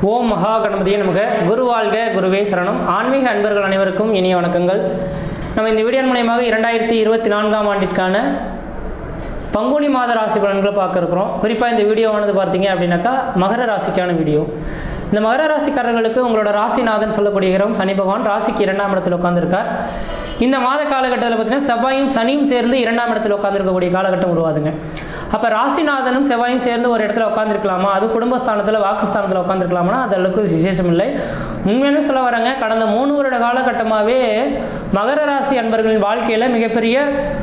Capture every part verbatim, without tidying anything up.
ஓம் மகா கணபதியே நமக. குரு வாழ்க, குருவே சரணம். ஆன்மீக அன்பர்கள் அனைவருக்கும் இனிய வணக்கங்கள். நம்ம இந்த வீடியோ மூலமாக இரண்டாயிரத்தி இருபத்தி நான்காம் ஆண்டிற்கான பங்குனி மாத ராசி பலன்களை பார்க்க இருக்கிறோம். குறிப்பாக இந்த வீடியோவானது பார்த்தீங்க அப்படின்னாக்கா மகர ராசிக்கான வீடியோ. இந்த மகர ராசிக்காரர்களுக்கு உங்களோட ராசிநாதன் சொல்லக்கூடிய சனி பகவான் ராசிக்கு இரண்டாம் இடத்தில் உட்கார்ந்துருக்கார். இந்த மாத காலகட்டத்தில் பார்த்தீங்கன்னா செவ்வாயும் சனியும் சேர்ந்து இரண்டாம் இடத்தில் உட்காந்துருக்கக்கூடிய காலகட்டம் உருவாதுங்க. அப்போ ராசிநாதனும் செவ்வாயும் சேர்ந்து ஒரு இடத்துல உட்காந்துருக்கலாமா, அது குடும்பஸ்தானத்தில் வாக்குஸ்தானத்தில் உட்காந்துருக்கலாமா, அது அளவுக்கு விசேஷம் இல்லை. உண்மையான சொல்ல வராங்க, கடந்த மூணு வருட காலகட்டமாகவே மகர ராசி அன்பர்களின் வாழ்க்கையில் மிகப்பெரிய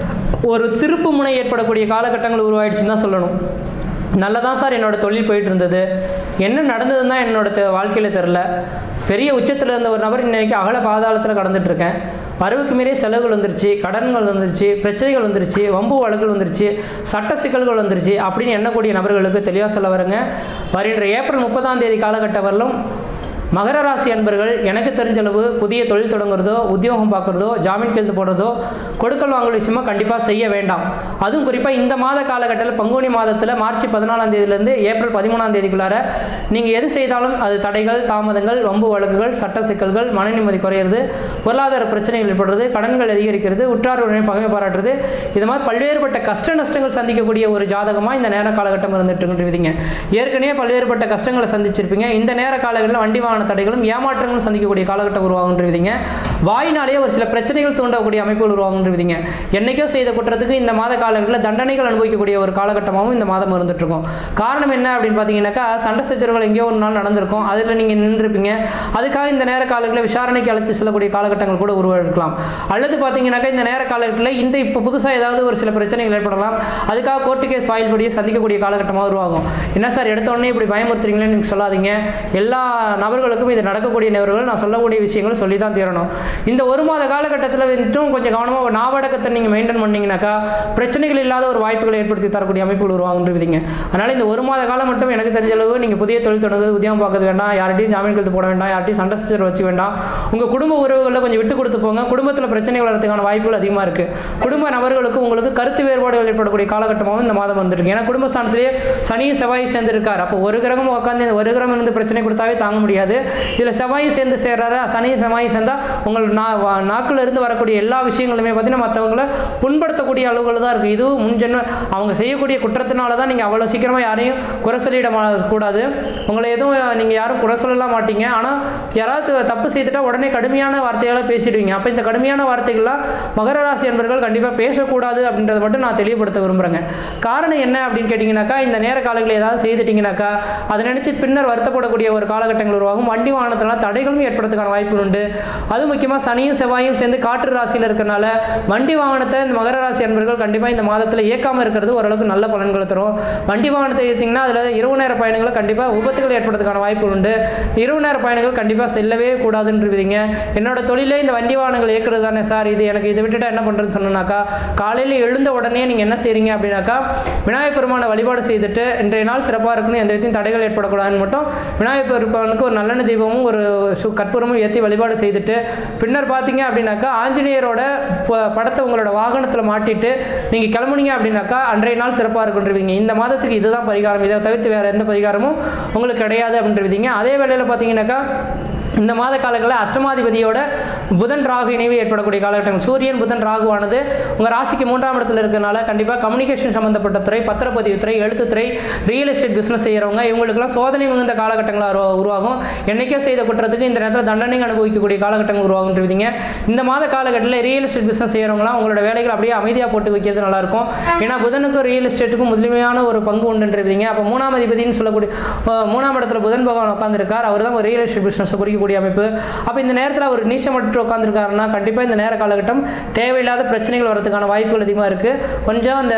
ஒரு திருப்பு முனை ஏற்படக்கூடிய காலகட்டங்கள் உருவாயிடுச்சுன்னு தான் சொல்லணும். நல்லதான் சார் என்னோட தொழில் போயிட்டு இருந்தது, என்ன நடந்ததுன்னு தான் என்னோட வாழ்க்கையில் தெரில, பெரிய உச்சத்தில் இருந்த ஒரு நபர் இன்னைக்கு அகல பாதாளத்தில் கடந்துட்டு இருக்கேன், வரவுக்கு மீறிய செலவுகள் வந்துருச்சு, கடன்கள் வந்துருச்சு, பிரச்சனைகள் வந்துருச்சு, வம்பு வழக்குகள் வந்துருச்சு, சட்ட சிக்கல்கள் வந்துருச்சு அப்படின்னு எண்ணக்கூடிய நபர்களுக்கு தெளிவாக சொல்ல வருங்க. வருகின்ற ஏப்ரல் முப்பதாம் தேதி காலகட்டம் வரலும் மகர ராசி அன்பர்கள் எனக்கு தெரிஞ்சளவு புதிய தொழில் தொடங்குறதோ, உத்தியோகம் பார்க்குறதோ, ஜாமீன் கையெழுத்து போடுறதோ, கொடுக்கல் வாங்கல் விஷயமா கண்டிப்பாக செய்ய வேண்டாம். அதுவும் குறிப்பாக இந்த மாத காலகட்டத்தில் பங்குனி மாதத்தில் மார்ச் பதினாலாம் தேதியிலேருந்து ஏப்ரல் பதிமூணாம் தேதிக்குள்ளார நீங்கள் எது செய்தாலும் அது தடைகள், தாமதங்கள், வம்பு வழக்குகள், சட்ட சிக்கல்கள், மன நிம்மதி குறையிறது, பொருளாதார பிரச்சனைகள் ஏற்படுறது, கடன்கள் அதிகரிக்கிறது, உற்றார் உடனே பகைமை பாராட்டுறது, இது மாதிரி பல்வேறுபட்ட கஷ்ட நஷ்டங்கள் சந்திக்கக்கூடிய ஒரு ஜாதகமாக இந்த நேர காலகட்டம் இருந்துட்டு இருக்குங்க. ஏற்கனவே பல்வேறுபட்ட கஷ்டங்களை சந்திச்சிருப்பீங்க. இந்த நேர காலகட்டத்தில் வண்டி வாகன தடைகளும் ஏமாற்றங்களும் சந்திக்கக்கூடிய காலகட்டம் உருவாகுன்றீங்க. வாயினாலேயே ஒரு சில பிரச்சனைகள் தூண்டக்கூடிய அமைப்புகள் உருவாகுன்றீங்க. என்னைக்கோ செய்த குற்றத்துக்கு இந்த மாத காலங்களில் தண்டனைகள் அனுபவிக்கக்கூடிய ஒரு காலகட்டமாகவும் இந்த மாதம் இருந்துட்டு இருக்கும். காரணம் என்ன அப்படின்னு பார்த்தீங்கன்னாக்கா, சண்டை சச்சரவுகள் எங்கேயோ ஒரு நாள் நடந்திருக்கும், அதில் நீங்கள் நின்றுருப்பீங்க. அதுக்காக இந்த நேர காலங்களில் விசாரணைக்கு அழைத்து செல்லக்கூடிய காலகட்டங்கள் கூட உருவாக்கலாம். அல்லது பார்த்தீங்கன்னாக்கா இந்த நேர காலகட்டத்தில் இந்த இப்போ புதுசாக ஏதாவது ஒரு சில பிரச்சனைகள் ஏற்படலாம், அதுக்காக கோர்ட்டு கேஸ் ஃபைல் படியே சந்திக்கக்கூடிய காலகட்டமாக உருவாகும். என்ன சார் எடுத்த உடனே இப்படி பயமுறுத்துறீங்களேன்னு நீங்கள் சொல்லாதீங்க. எல்லா நபர்களுக்கும் இது நடக்கக்கூடிய நேரங்கள் நான் சொல்லக்கூடிய விஷயங்கள் சொல்லி தான் தீரணும். இந்த ஒரு மாத காலகட்டத்தில் வந்துட்டும் கொஞ்சம் கவனமாக நாவடக்கத்தை நீங்கள் மெயின்டைன் பண்ணீங்கன்னாக்கா பிரச்சனைகள் இல்லாத ஒரு வாய்ப்புகளை ஏற்படுத்தி தரக்கூடிய அமைப்புகள் உருவாகுன்றீங்க. அதனால் இந்த ஒரு மாத காலம் மட்டும் எனக்கு தெரிஞ்ச அளவு நீங்கள் புதிய தொழில் தொடங்குறது, உத்தியோகம் பார்க்க வேண்டாம், யார்ட்டையும் ஜாமீன் கையெழுத்து போட வேண்டாம், யார்ட்டையும் சண்டை சச்சரவு வச்சு வேண்டாம். உங்கள் குடும்ப உறவுகளில் கொஞ்சம் விட்டு கொடுத்து போங்க. குடும்பத்தில் பிரச்சனை வளர்றதுக்கான வாய்ப்புகள் அதிகமாக இருக்குது. குடும்ப நபர்களுக்கு உங்களுக்கு கருத்து வேறுபாடுகள் ஏற்படக்கூடிய காலகட்டமாகவும் இந்த மாதம் வந்துருக்கு. ஏன்னா குடும்பஸ்தானத்திலேயே சனியும் செவ்வாயும் சேர்ந்துருக்கார். அப்போ ஒரு கிரகம் உட்காந்து ஒரு கிரகம் இருந்து பிரச்சனை கொடுத்தாவே தாங்க முடியாது. இதில் செவ்வாயும் சேர்ந்து சேர்றாரு, சனியும் செவ்வாயும் சேர்ந்தால் உங்கள் நா நாக்கில் இருந்து வரக்கூடிய எல்லா விஷயங்களுமே பார்த்தீங்கன்னா மற்றவங்களை புண்படுத்தக்கூடிய அளவுகள் தான் இருக்குது. இதுவும் முன்ஜென்ம அவங்க செய்யக்கூடிய குற்றத்தினால தான் நீங்கள் அவ்வளோ சீக்கிரமாக யாரையும் குறை சொல்லிட கூடாது. உங்களை எதுவும் நீங்கள் யாரும் குறை சொல்லலாம் மாட்டீங்க. ஆனால் யாராவது தப்பு செய்துட்டா உடனே கடுமையான வார்த்தைகளை பேசிடுவீங்க. அப்போ இந்த கடுமையான வார்த்தைகள்லாம் மகர ராசி என்பர்கள் கண்டிப்பாக பேசக்கூடாது அப்படின்றத மட்டும் நான் தெளிவுபடுத்த விரும்புகிறேங்க. காரணம் என்ன அப்படின்னு கேட்டிங்கனாக்கா, இந்த நேர காலங்களில் ஏதாவது செய்துட்டிங்கனாக்கா அதை நினச்சி பின்னர் வருத்தப்படக்கூடிய ஒரு காலகட்டங்கள் உருவாகும். வண்டி வாகனத்தினால தடைகளும் ஏற்படுறதுக்கான வாய்ப்புகள் உண்டு. அது முக்கியமாக சனியும் செவ்வாயும் சேர்ந்து காற்று ராசியில் இருக்கிறனால வண்டி வாகனத்தை இந்த மகர ராசி அன்பர்கள் கண்டிப்பாக இந்த மாதத்தில் இயக்காமல் இருக்கிறது ஓரளவுக்கு நல்ல பலன்களை தரும். வண்டி வாகனத்தை ஏற்றிங்கன்னா அதில் இரவு நேர பயணங்களை கண்டிப்பாக விபத்துகள் ஏற்படுறதுக்கான வாய்ப்புகள் உண்டு. இரவு நேர பயணங்கள் கண்டிப்பாக செல்லவே கூடாதுன்றீங்க. என்னோட தொழிலே இந்த வண்டி வாகனங்கள் இயக்குறது தானே சார், இது எனக்கு இதை விட்டுட்டா என்ன பண்ணுறதுன்னு சொன்னாக்கா, காலையில் எழுந்த உடனே நீங்கள் என்ன செய்கிறீங்க அப்படின்னாக்கா, விநாயகர் பெருமானை வழிபாடு செய்துட்டு இன்றைய நாள் சிறப்பாக இருக்குன்னு எந்த விதத்தையும் தடைகள் ஏற்படக்கூடாதுன்னு மட்டும் விநாயகர் பெருமானுக்கு ஒரு நல்லெண்ணெய் தீபமும் ஒரு கற்பூரமும் ஏற்றி வழிபாடு செய்துட்டு பின்னர் பார்த்தீங்க அப்படின்னாக்கா ஆஞ்சநேயரோட படத்தை உங்களோட வாகனத்தில் மாட்டிட்டு நீங்கள் கிளம்புனீங்க அப்படின்னாக்கா அன்றைய நாள் சிறப்பாக இருக்குன்றீங்க. இந்த மாதத்துக்கு இதுதான் பரிகாரம், இதை தவிர்த்து வேறு எந்த பரிகாரமும் உங்களுக்கு கிடையாது அப்படின்றீங்க. அதே வேளையில் பார்த்தீங்கன்னாக்கா இந்த மாத காலங்களில் அஷ்டமாதிபதியோட புதன் ராகு இணைவு ஏற்படக்கூடிய காலகட்டங்கள். சூரியன் புதன் ராகுவானது உங்கள் ராசிக்கு மூன்றாம் இடத்துல இருக்கிறனால கண்டிப்பாக கம்யூனிகேஷன் சம்மந்தப்பட்ட துறை, பத்திரப்பதிவுத்துறை, எழுத்துத்துறை, ரியல் எஸ்டேட் பிஸ்னஸ் செய்கிறவங்க இவங்களுக்குலாம் சோதனை மிகுந்த காலகட்டங்களாக உருவாகும். என்றைக்கே செய்த குற்றத்துக்கு இந்த நேரத்தில் தண்டனை அனுபவிக்கக்கூடிய காலகட்டங்கள் உருவாகுன்றீங்க. இந்த மாத காலகட்டத்தில் ரியல் எஸ்டேட் பிஸ்னஸ் செய்கிறவங்களாம் உங்களோட வேலைகள் அப்படியே அமைதியாக போட்டு வைக்கிறது நல்லாயிருக்கும். ஏன்னா புதனுக்கும் ரியல் எஸ்டேட்டுக்கும் முதன்மையான ஒரு பங்கு உண்டுன்றீங்க. அப்போ மூணாம் அதிபதினு சொல்லக்கூடிய மூணாம் இடத்துல புதன் பகவான் உட்காந்துருக்கார். அவர் தான் ஒரு ரியல் எஸ்டேட் பிஸ்னஸ் குறிக்கக்கூடிய அமைப்பு. அப்போ இந்த நேரத்தில் அவர் நீச்சமற்று உட்காந்துருக்காருன்னா கண்டிப்பாக இந்த நேர காலகட்டம் தேவையில்லாத பிரச்சனைகள் வரதுக்கான வாய்ப்புகள் அதிகமாக இருக்குது. கொஞ்சம் அந்த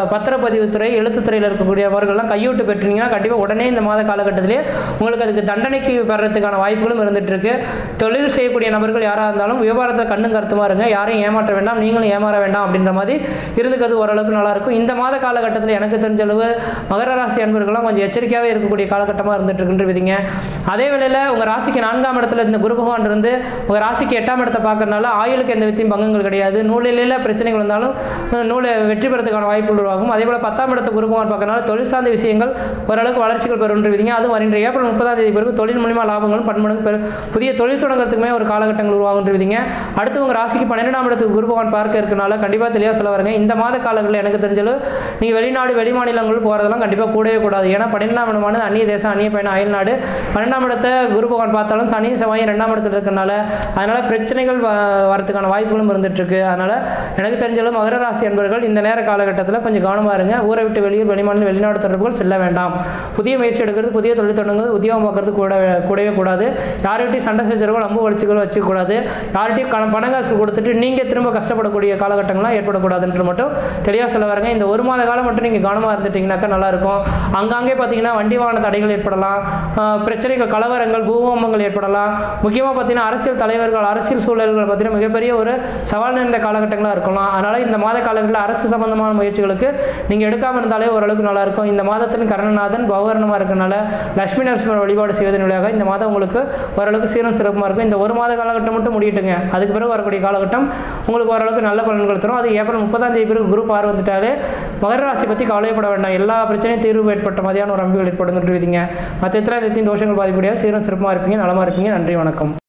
பத்திரப்பதிவுத்துறை, எழுத்துத்துறையில் இருக்கக்கூடிய அவர்கள்லாம் கையூட்டு பெற்றீங்கன்னா கண்டிப்பாக உடனே இந்த மாத காலகட்டத்திலே உங்களுக்கு அதுக்கு தண்டனை நன்மைக்கு பெறதுக்கான வாய்ப்புகளும் இருந்துட்டு இருக்கு. தொழில் செய்யக்கூடிய நபர்கள் யாராக இருந்தாலும் வியாபாரத்தில் கண்ணும் கருத்துமா இருங்க, யாரையும் ஏமாற்ற வேண்டாம், நீங்களும் ஏமாற வேண்டாம் அப்படின்ற மாதிரி இருந்துக்கிறது ஓரளவுக்கு நல்லா இருக்கும். இந்த மாத காலகட்டத்தில் எனக்கு தெரிஞ்ச அளவு மகர ராசி அன்பர்கள்லாம் கொஞ்சம் எச்சரிக்கையாகவே இருக்கக்கூடிய காலகட்டமாக இருந்துட்டு இருக்குன்னு விதிங்க. அதே வேளையில் உங்கள் ராசிக்கு நான்காம் இடத்துல இந்த குரு பகவான் இருந்து உங்கள் ராசிக்கு எட்டாம் இடத்தை பார்க்கறதுனால ஆயுளுக்கு எந்த வித்தையும் பங்கங்கள் கிடையாது. நூலில் பிரச்சனைகள் வந்தாலும் நூலை வெற்றி பெறதுக்கான வாய்ப்புகள் உருவாகும். அதே போல் பத்தாம் இடத்தை குரு பகவான் பார்க்கறதுனால தொழில் சார்ந்த விஷயங்கள் ஓரளவுக்கு வளர்ச்சிகள் பெறும் விதிங்க. அதுவும் வருகின்ற ஏப்ரல் முப்பதாம் தேதி பிறகு தொழில் மூலியமா லாபங்களும் பன்மடங்கு பெரு புதிய தொழில் தொடங்கத்துக்குமே ஒரு காலகட்டங்கள் உருவாகும் விதிங்க. அடுத்து உங்கள் ராசிக்கு பன்னிரெண்டாம் இடத்துக்கு குரு பகவான் பார்க்க இருக்கனால கண்டிப்பாக தெளிவாக சொல்ல வருங்க. இந்த மாத காலங்களில் எனக்கு தெரிஞ்சளவு நீங்கள் வெளிநாடு வெளி மாநிலங்கள் போகிறதெல்லாம் கண்டிப்பாக கூடவே கூடாது. ஏன்னா பன்னிரெண்டாம் இடமானது அந்நிய தேசம், அந்நிய பயணம், அயல் நாடு. பன்னெண்டாம் இடத்தை குரு பகவான் பார்த்தாலும் சனி செவ்வாய் ரெண்டாம் இடத்துல இருக்கனால அதனால பிரச்சனைகள் வரதுக்கான வாய்ப்புகளும் இருந்துட்டு இருக்கு. அதனால எனக்கு தெரிஞ்சளவு மகர ராசி என்பவர்கள் இந்த நேர காலகட்டத்தில் கொஞ்சம் கவனமாக இருங்க. ஊரை விட்டு வெளியே வெளிமாநில வெளிநாடு தொடர்புகள் செல்ல வேண்டாம். புதிய முயற்சி எடுக்கிறது, புதிய தொழில் தொடங்குறது, உத்தியோகம் பார்க்கறது கூட கூடவே கூடாது. யார்கிட்டையும் சண்டை சச்சரவுகள் அம்பு வலிச்சுகள் வச்சுக்கூடாது. யார்கிட்டையும் பண காசு கொடுத்துட்டு நீங்கள் திரும்ப கஷ்டப்படக்கூடிய காலகட்டங்கள்லாம் ஏற்படக்கூடாதுன்ற மட்டும் தெளிவாக சொல்ல வரங்க. இந்த ஒரு மாத காலம் மட்டும் நீங்கள் கவனமாக இருந்துட்டீங்கன்னாக்கா நல்லாயிருக்கும். அங்கங்கே பார்த்தீங்கன்னா வண்டி வாகன தடைகள் ஏற்படலாம், பிரச்சனைகள், கலவரங்கள், பூகம்பங்கள் ஏற்படலாம். முக்கியமாக பார்த்தீங்கன்னா அரசியல் தலைவர்கள், அரசியல் சூழல்கள் பார்த்தீங்கன்னா மிகப்பெரிய ஒரு சவால் நிறைந்த காலகட்டங்களாக இருக்கலாம். அதனால் இந்த மாத காலங்களில் அரசு சம்பந்தமான முயற்சிகளுக்கு நீங்கள் எடுக்காமல் இருந்தாலே ஓரளவுக்கு நல்லாயிருக்கும். இந்த மாதத்தின் கருணநாதன் பவகரணமாக இருக்கனால லட்சுமி நரசிம்மர் வழிபாடு செய்வதன் வழியாக இந்த மாதம் உங்களுக்கு ஓரளவுக்கு சீரும் சிறப்புமாக இருக்கும். இந்த ஒரு மாத காலகட்டம் மட்டும் முடியட்டுங்க. அதுக்கு பிறகு வரக்கூடிய காலகட்டம் உங்களுக்கு ஓரளவுக்கு நல்ல பலன்கள் தரும். அது ஏப்ரல் முப்பதாம் தேதி பிறகு குரு பார்வை வந்துட்டாலே மகர ராசி பற்றி கவலைப்பட வேண்டாம். எல்லா பிரச்சனையும் தீர்வு ஏற்பட்ட மாதிரியான ஒரு அம்புகள் ஏற்படுத்துட்டு விதிங்க. மற்ற எத்தனை தோஷங்கள் பாதிப்படியாக சீரும் சிறப்பாக இருப்பீங்க, நலமாக இருப்பீங்க. நன்றி, வணக்கம்.